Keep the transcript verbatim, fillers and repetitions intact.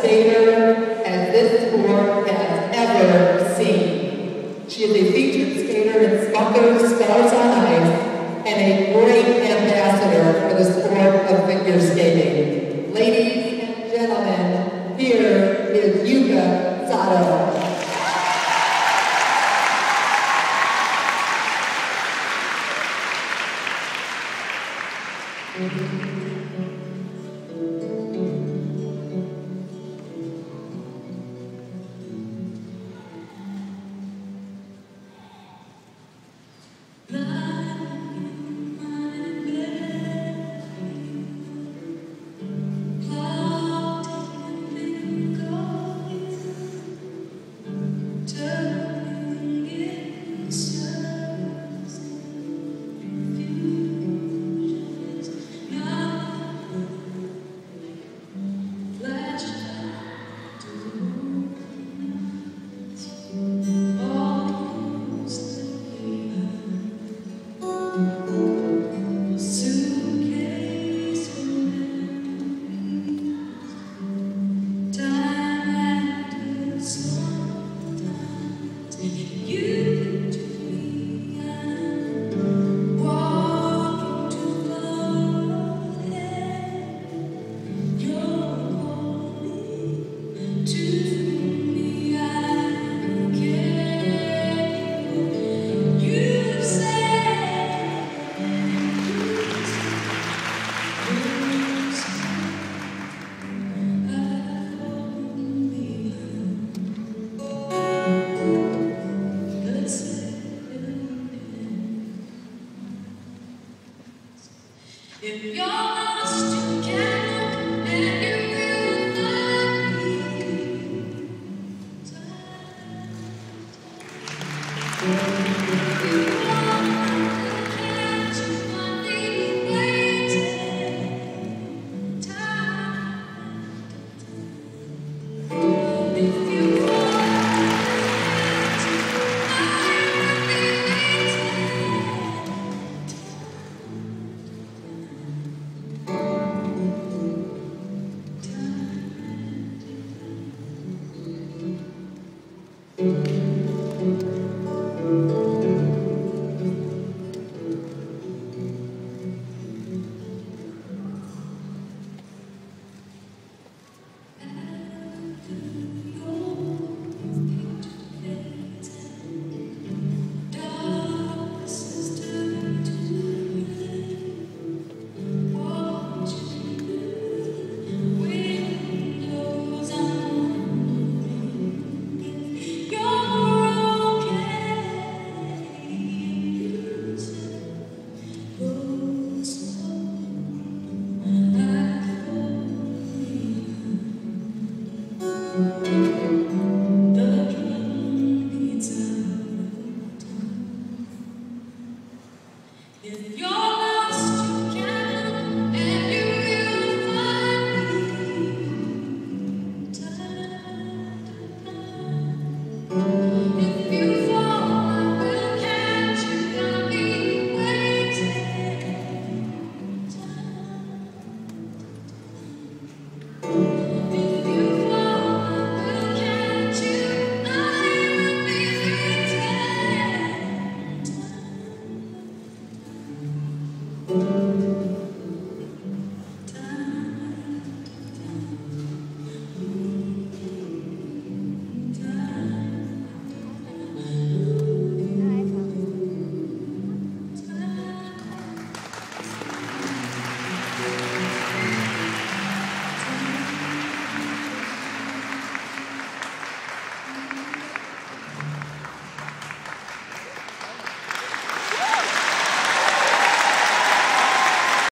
skater as this sport has ever seen. She is a featured skater in Smucker's Stars on Ice and a great ambassador for the sport of figure skating. Ladies and gentlemen, here is Yuka Sato. If you're lost, you can look and you will find me. If you want, can't you find me waiting? Time. If you want, I will be waiting. Thank you.